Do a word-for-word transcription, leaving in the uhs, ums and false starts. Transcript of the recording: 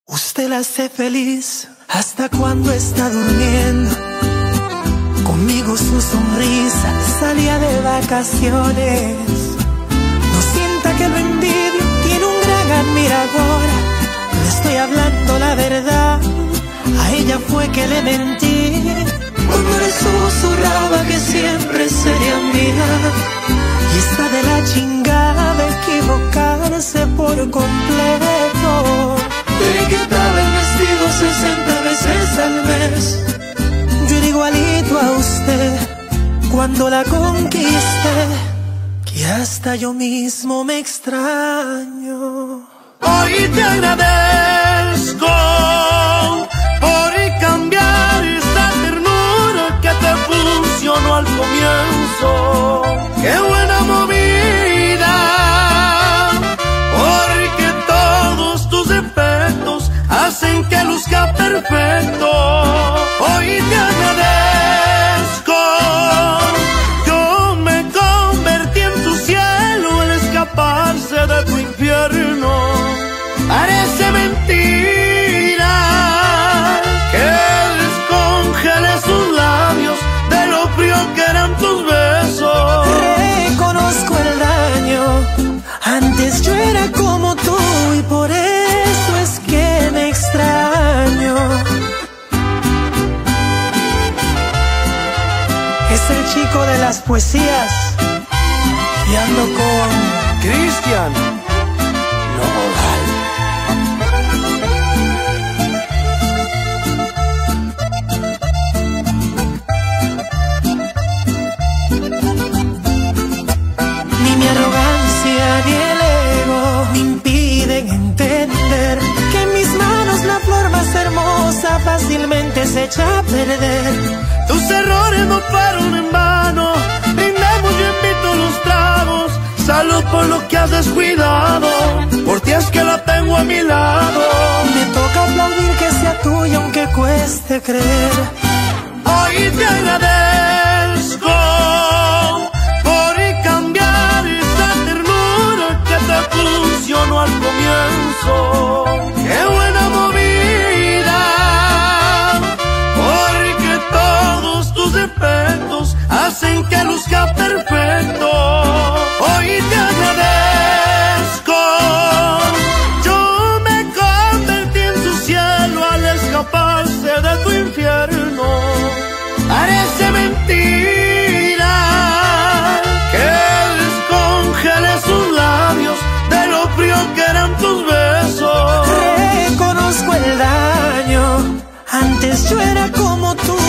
Usted la hace feliz hasta cuando está durmiendo. Conmigo su sonrisa salía de vacaciones. No sienta que lo envidio, tiene un gran admirador. Le estoy hablando la verdad, a ella fue que le mentí cuando le susurraba que siempre sería mía. Y está de la chingada de equivocarse por completo. Le quitaba el vestido sesenta veces al mes. Yo era igualito a usted cuando la conquisté, que hasta yo mismo me extraño. Hoy te agradezco por cambiar esta ternura que te funcionó al comienzo. ¡Qué buena movida! Porque todos tus defectos hacen que luzca perfecto. Hoy te agradezco. Yo me convertí en tu cielo al escaparse de tu infierno. Parece mentira que descongelé sus labios de lo frío que eran tus besos. Reconozco el daño, antes yo era como tú y por eso es que me extraño. Es el chico de las poesías y ando con Cristian Nodal. Ni mi arrogancia ni el ego me impiden entender que en mis manos la flor más hermosa fácilmente se echa a perder. Tus errores no fueron en vano, brindemos, yo invito los tragos. Salud por lo que has descuidado, por ti es que la tengo a mi lado. Me toca aplaudir que sea tuya aunque cueste creer. Hoy te agradezco por cambiar esta ternura que te funcionó al comienzo. ¡Qué buena movida! Porque todos tus defectos hacen que luzca perfecto. Hoy te agradezco. Yo me convertí en su cielo al escaparse de tu infierno. Parece mentira que descongelé sus labios de lo frío que eran tus besos. Reconozco el daño, antes yo era como tú